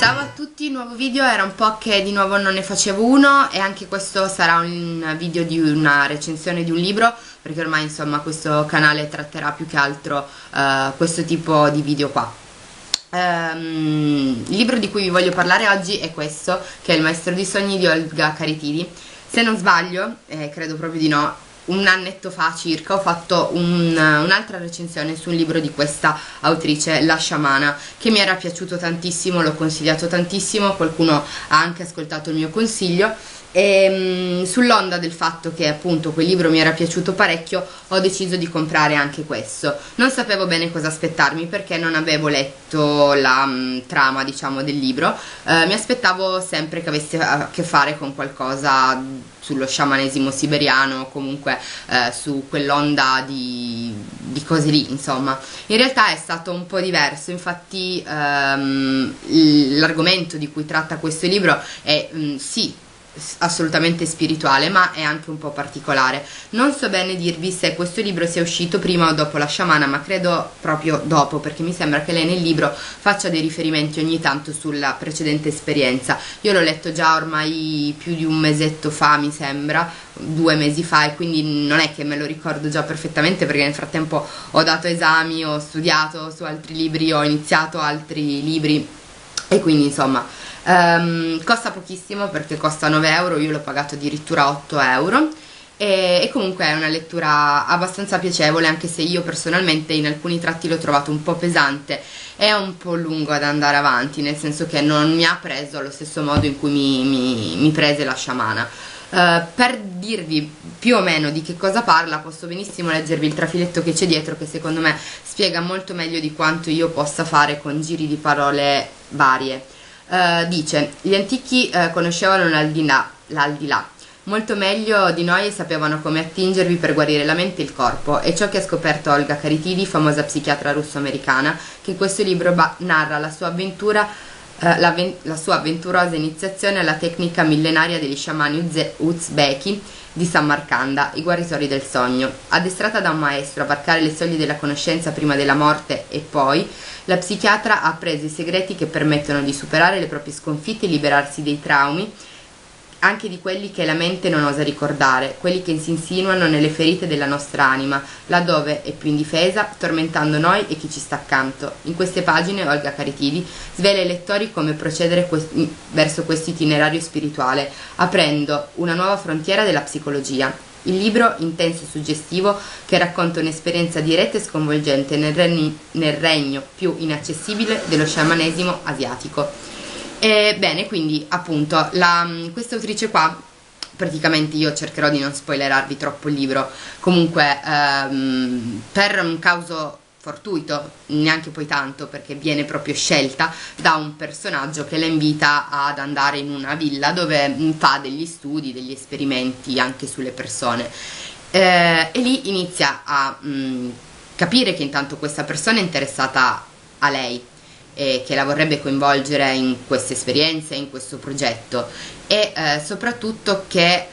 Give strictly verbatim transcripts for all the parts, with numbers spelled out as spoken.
Ciao a tutti, nuovo video, era un po' che di nuovo non ne facevo uno e anche questo sarà un video di una recensione di un libro, perché ormai insomma questo canale tratterà più che altro uh, questo tipo di video qua. Um, il libro di cui vi voglio parlare oggi è questo, che è Il Maestro di Sogni di Olga Caritidi. Se non sbaglio, eh, credo proprio di no, un annetto fa circa ho fatto un, un'altra recensione su un libro di questa autrice, La sciamana, che mi era piaciuto tantissimo, l'ho consigliato tantissimo, qualcuno ha anche ascoltato il mio consiglio e mh, sull'onda del fatto che appunto quel libro mi era piaciuto parecchio ho deciso di comprare anche questo. Non sapevo bene cosa aspettarmi perché non avevo letto la mh, trama, diciamo, del libro. Eh, mi aspettavo sempre che avesse a che fare con qualcosa sullo sciamanesimo siberiano o comunque eh, su quell'onda di, di cose lì, insomma. In realtà è stato un po' diverso, infatti ehm, l'argomento di cui tratta questo libro è mh, sì, assolutamente spirituale, ma è anche un po' particolare. Non so bene dirvi se questo libro sia uscito prima o dopo La sciamana, ma credo proprio dopo, perché mi sembra che lei nel libro faccia dei riferimenti ogni tanto sulla precedente esperienza. Io l'ho letto già ormai più di un mesetto fa, mi sembra, due mesi fa, e quindi non è che me lo ricordo già perfettamente, perché nel frattempo ho dato esami, ho studiato su altri libri, ho iniziato altri libri e quindi insomma Um, costa pochissimo perché costa nove euro, io l'ho pagato addirittura otto euro e, e comunque è una lettura abbastanza piacevole, anche se io personalmente in alcuni tratti l'ho trovato un po' pesante e un po' lungo ad andare avanti, nel senso che non mi ha preso allo stesso modo in cui mi, mi, mi prese La sciamana. Uh, per dirvi più o meno di che cosa parla posso benissimo leggervi il trafiletto che c'è dietro, che secondo me spiega molto meglio di quanto io possa fare con giri di parole varie. Uh, dice: gli antichi uh, conoscevano l'aldilà, l'aldilà molto meglio di noi e sapevano come attingervi per guarire la mente e il corpo. È ciò che ha scoperto Olga Caritidi, famosa psichiatra russo-americana, che in questo libro narra la sua avventura, uh, la, la sua avventurosa iniziazione alla tecnica millenaria degli sciamani uzbeki di Samarcanda, i guaritori del sogno. Addestrata da un maestro a varcare le soglie della conoscenza prima della morte e poi, la psichiatra ha appreso i segreti che permettono di superare le proprie sconfitte e liberarsi dei traumi, anche di quelli che la mente non osa ricordare, quelli che si insinuano nelle ferite della nostra anima, laddove è più indifesa, tormentando noi e chi ci sta accanto. In queste pagine Olga Caritidi svela ai lettori come procedere quest- verso questo itinerario spirituale, aprendo una nuova frontiera della psicologia. Il libro, intenso e suggestivo, che racconta un'esperienza diretta e sconvolgente nel, regni, nel regno più inaccessibile dello sciamanesimo asiatico. E bene, quindi appunto la, questa autrice qua, praticamente io cercherò di non spoilerarvi troppo il libro, comunque ehm, per un caso fortuito, neanche poi tanto, perché viene proprio scelta da un personaggio che la invita ad andare in una villa dove fa degli studi, degli esperimenti anche sulle persone, eh, e lì inizia a mh, capire che intanto questa persona è interessata a lei e che la vorrebbe coinvolgere in queste esperienze, in questo progetto, e eh, soprattutto che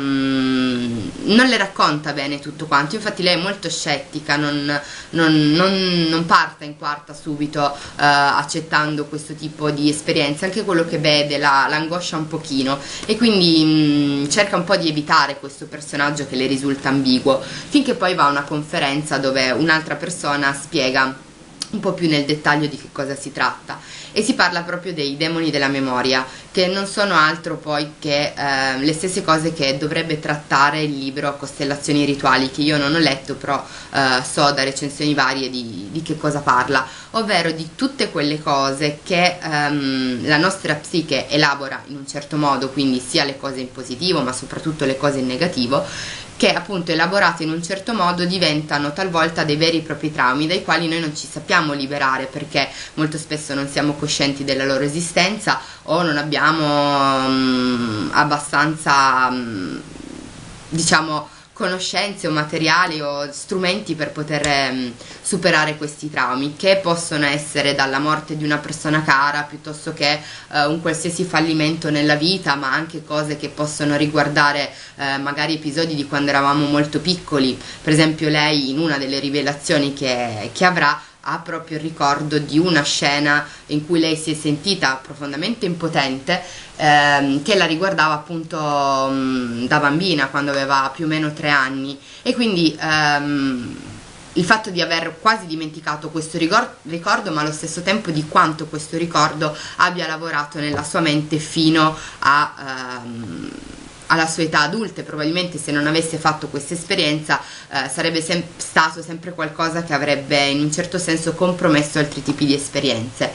um, non le racconta bene tutto quanto. Infatti lei è molto scettica, non, non, non, non parte in quarta subito uh, accettando questo tipo di esperienze, anche quello che vede la, l'angoscia un pochino, e quindi mh, cerca un po' di evitare questo personaggio che le risulta ambiguo, finché poi va a una conferenza dove un'altra persona spiega un po' più nel dettaglio di che cosa si tratta, e si parla proprio dei demoni della memoria, che non sono altro poi che eh, le stesse cose che dovrebbe trattare il libro Costellazioni rituali, che io non ho letto, però eh, so da recensioni varie di, di che cosa parla, ovvero di tutte quelle cose che ehm, la nostra psiche elabora in un certo modo, quindi sia le cose in positivo ma soprattutto le cose in negativo, che appunto elaborate in un certo modo diventano talvolta dei veri e propri traumi dai quali noi non ci sappiamo liberare, perché molto spesso non siamo coscienti della loro esistenza o non abbiamo um, abbastanza um, diciamo conoscenze o materiali o strumenti per poter um, superare questi traumi, che possono essere dalla morte di una persona cara, piuttosto che uh, un qualsiasi fallimento nella vita, ma anche cose che possono riguardare uh, magari episodi di quando eravamo molto piccoli. Per esempio lei, in una delle rivelazioni che, che avrà, ha proprio il ricordo di una scena in cui lei si è sentita profondamente impotente, ehm, che la riguardava appunto mh, da bambina, quando aveva più o meno tre anni, e quindi ehm, il fatto di aver quasi dimenticato questo ricordo, ma allo stesso tempo di quanto questo ricordo abbia lavorato nella sua mente fino a, ehm, alla sua età adulta. Probabilmente se non avesse fatto questa esperienza eh, sarebbe sem stato sempre qualcosa che avrebbe in un certo senso compromesso altri tipi di esperienze.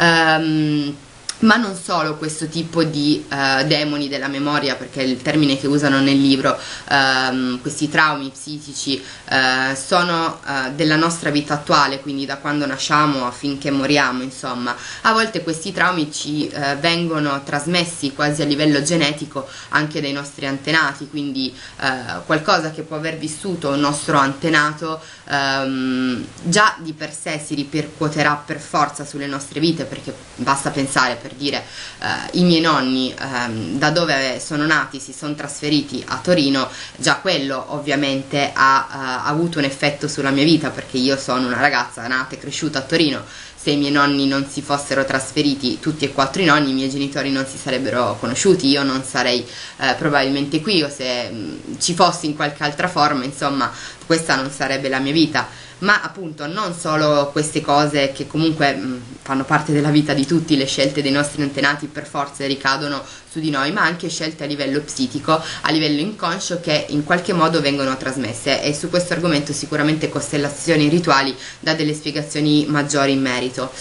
Um, Ma non solo questo tipo di uh, demoni della memoria, perché è il termine che usano nel libro, um, questi traumi psichici uh, sono uh, della nostra vita attuale, quindi da quando nasciamo a finché moriamo, insomma. A volte questi traumi ci uh, vengono trasmessi quasi a livello genetico anche dai nostri antenati, quindi uh, qualcosa che può aver vissuto un nostro antenato um, già di per sé si ripercuoterà per forza sulle nostre vite, perché basta pensare, per dire, eh, i miei nonni ehm, da dove sono nati si sono trasferiti a Torino, già quello ovviamente ha, eh, ha avuto un effetto sulla mia vita, perché io sono una ragazza nata e cresciuta a Torino. Se i miei nonni non si fossero trasferiti, tutti e quattro i nonni, i miei genitori non si sarebbero conosciuti, io non sarei eh, probabilmente qui, o se mh, ci fossi in qualche altra forma, insomma, questa non sarebbe la mia vita. Ma appunto non solo queste cose che comunque mh, fanno parte della vita di tutti, le scelte dei nostri antenati per forza ricadono su di noi, ma anche scelte a livello psichico, a livello inconscio, che in qualche modo vengono trasmesse, e su questo argomento sicuramente Costellazioni Rituali dà delle spiegazioni maggiori in merito.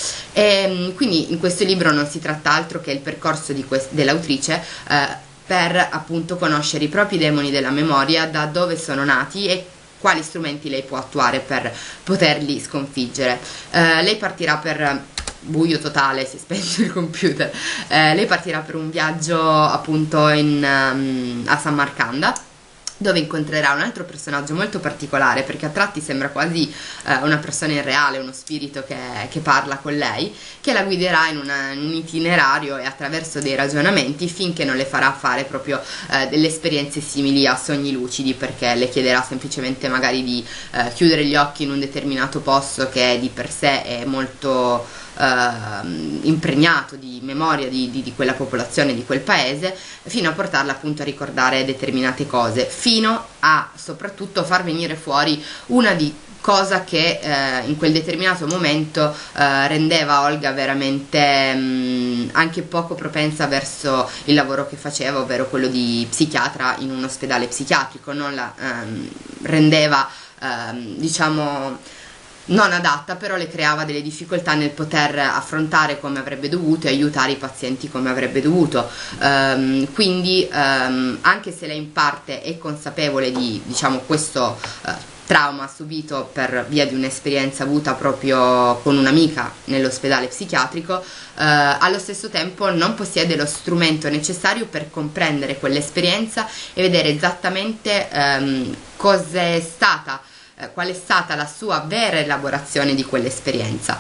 E, quindi in questo libro non si tratta altro che il percorso dell'autrice eh, per appunto conoscere i propri demoni della memoria, da dove sono nati e quali strumenti lei può attuare per poterli sconfiggere. Eh, lei partirà per buio totale, si è spento il computer, eh, lei partirà per un viaggio appunto in, um, a Samarcanda, dove incontrerà un altro personaggio molto particolare, perché a tratti sembra quasi eh, una persona irreale, uno spirito che, che parla con lei, che la guiderà in, una, in un itinerario e attraverso dei ragionamenti, finché non le farà fare proprio eh, delle esperienze simili a sogni lucidi, perché le chiederà semplicemente magari di eh, chiudere gli occhi in un determinato posto che di per sé è molto Uh, impregnato di memoria di, di, di quella popolazione, di quel paese, fino a portarla appunto a ricordare determinate cose, fino a soprattutto far venire fuori una di cosa che eh, in quel determinato momento eh, rendeva Olga veramente mh, anche poco propensa verso il lavoro che faceva, ovvero quello di psichiatra in un ospedale psichiatrico. Non la ehm, rendeva ehm, diciamo non adatta, però le creava delle difficoltà nel poter affrontare come avrebbe dovuto e aiutare i pazienti come avrebbe dovuto. Um, quindi um, anche se lei in parte è consapevole di, diciamo, questo uh, trauma subito per via di un'esperienza avuta proprio con un'amica nell'ospedale psichiatrico, uh, allo stesso tempo non possiede lo strumento necessario per comprendere quell'esperienza e vedere esattamente um, cos'è stata qual è stata la sua vera elaborazione di quell'esperienza.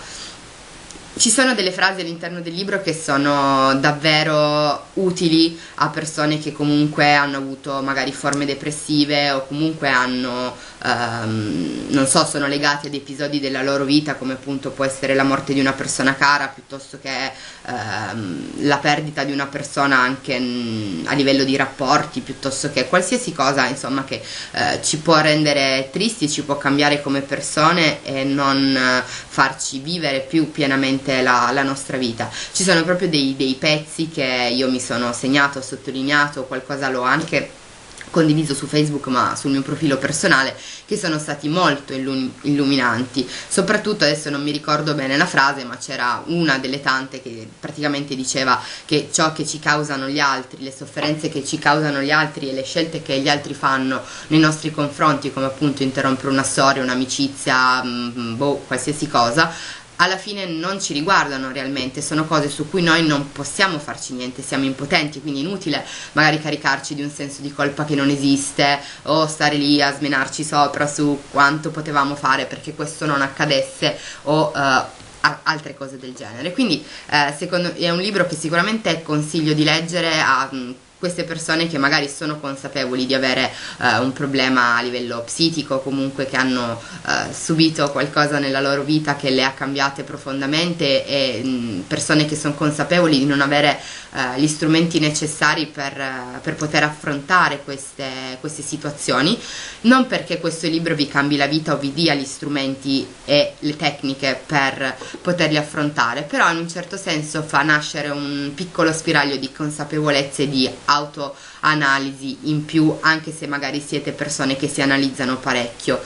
Ci sono delle frasi all'interno del libro che sono davvero utili a persone che comunque hanno avuto magari forme depressive, o comunque hanno, ehm, non so, sono legati ad episodi della loro vita, come appunto può essere la morte di una persona cara, piuttosto che ehm, la perdita di una persona anche mh, a livello di rapporti, piuttosto che qualsiasi cosa, insomma, che eh, ci può rendere tristi, ci può cambiare come persone e non eh, farci vivere più pienamente La, la nostra vita. Ci sono proprio dei, dei pezzi che io mi sono segnato, ho sottolineato, qualcosa l'ho anche condiviso su Facebook, ma sul mio profilo personale, che sono stati molto illum illuminanti. Soprattutto, adesso non mi ricordo bene la frase, ma c'era una delle tante che praticamente diceva che ciò che ci causano gli altri, le sofferenze che ci causano gli altri e le scelte che gli altri fanno nei nostri confronti, come appunto interrompere una storia, un'amicizia, boh, qualsiasi cosa, alla fine non ci riguardano realmente, sono cose su cui noi non possiamo farci niente, siamo impotenti, quindi è inutile magari caricarci di un senso di colpa che non esiste, o stare lì a smenarci sopra su quanto potevamo fare perché questo non accadesse, o uh, altre cose del genere. Quindi eh, secondo è un libro che sicuramente consiglio di leggere a mh, queste persone che magari sono consapevoli di avere uh, un problema a livello psichico, comunque che hanno uh, subito qualcosa nella loro vita che le ha cambiate profondamente, e mh, persone che sono consapevoli di non avere uh, gli strumenti necessari per, uh, per poter affrontare queste, queste situazioni. Non perché questo libro vi cambi la vita o vi dia gli strumenti e le tecniche per poterli affrontare, però in un certo senso fa nascere un piccolo spiraglio di consapevolezza e di autoanalisi in più, anche se magari siete persone che si analizzano parecchio.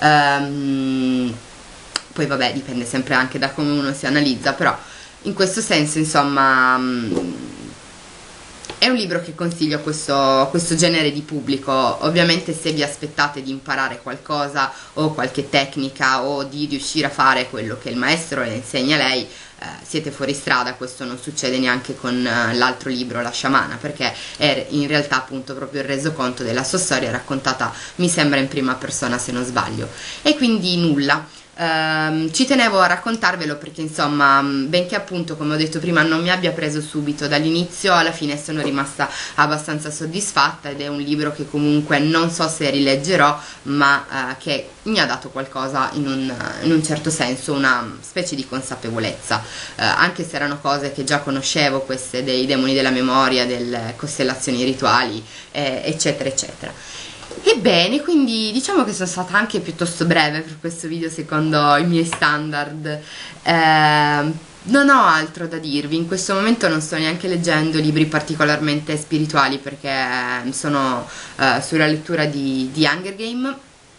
Um, poi vabbè, dipende sempre anche da come uno si analizza, però in questo senso insomma è un libro che consiglio a questo, a questo genere di pubblico. Ovviamente se vi aspettate di imparare qualcosa o qualche tecnica o di riuscire a fare quello che il maestro le insegna a lei, eh, siete fuori strada. Questo non succede neanche con eh, l'altro libro, La sciamana, perché è in realtà appunto proprio il resoconto della sua storia raccontata, mi sembra, in prima persona se non sbaglio. E quindi nulla. Uh, ci tenevo a raccontarvelo perché insomma, benché appunto come ho detto prima non mi abbia preso subito dall'inizio, alla fine sono rimasta abbastanza soddisfatta, ed è un libro che comunque non so se rileggerò, ma uh, che mi ha dato qualcosa in un, in un certo senso, una specie di consapevolezza, uh, anche se erano cose che già conoscevo, queste dei demoni della memoria, delle costellazioni rituali, eh, eccetera eccetera. Ebbene, quindi diciamo che sono stata anche piuttosto breve per questo video secondo i miei standard. Eh, non ho altro da dirvi, in questo momento non sto neanche leggendo libri particolarmente spirituali, perché sono eh, sulla lettura di, di Hunger Game,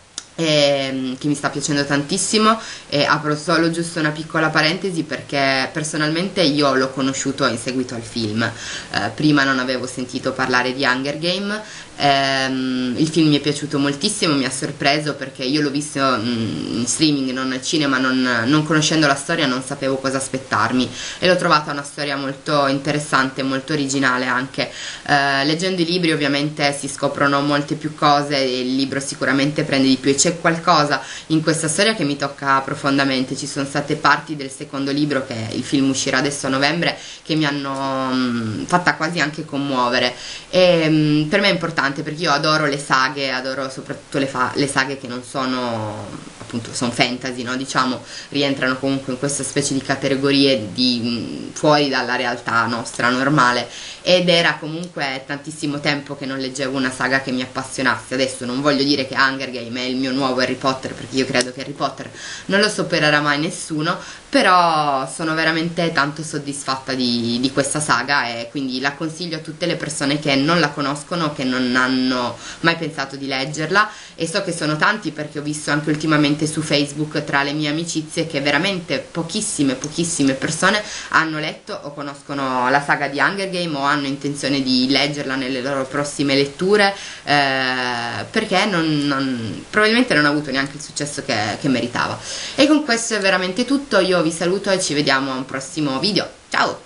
E, che mi sta piacendo tantissimo. E apro solo giusto una piccola parentesi, perché personalmente io l'ho conosciuto in seguito al film, eh, prima non avevo sentito parlare di Hunger Game. ehm, il film mi è piaciuto moltissimo, mi ha sorpreso perché io l'ho visto mm, in streaming, non al cinema, non, non conoscendo la storia non sapevo cosa aspettarmi, e l'ho trovata una storia molto interessante, molto originale anche. Eh, leggendo i libri ovviamente si scoprono molte più cose, e il libro sicuramente prende di più, e c'è qualcosa in questa storia che mi tocca profondamente. Ci sono state parti del secondo libro, che il film uscirà adesso a novembre, che mi hanno mh, fatta quasi anche commuovere, e mh, per me è importante perché io adoro le saghe, adoro soprattutto le, le saghe che non sono appunto, sono fantasy, no? Diciamo, rientrano comunque in questa specie di categorie di mh, fuori dalla realtà nostra normale, ed era comunque tantissimo tempo che non leggevo una saga che mi appassionasse. Adesso non voglio dire che Hunger Game è il mio nuovo Harry Potter, perché io credo che Harry Potter non lo supererà mai nessuno, però sono veramente tanto soddisfatta di, di questa saga, e quindi la consiglio a tutte le persone che non la conoscono, che non hanno mai pensato di leggerla. E so che sono tanti, perché ho visto anche ultimamente su Facebook tra le mie amicizie che veramente pochissime pochissime persone hanno letto o conoscono la saga di Hunger Game, o hanno intenzione di leggerla nelle loro prossime letture, eh, perché non, non, probabilmente non ha avuto neanche il successo che, che meritava. E con questo è veramente tutto, io vi saluto e ci vediamo a un prossimo video, ciao!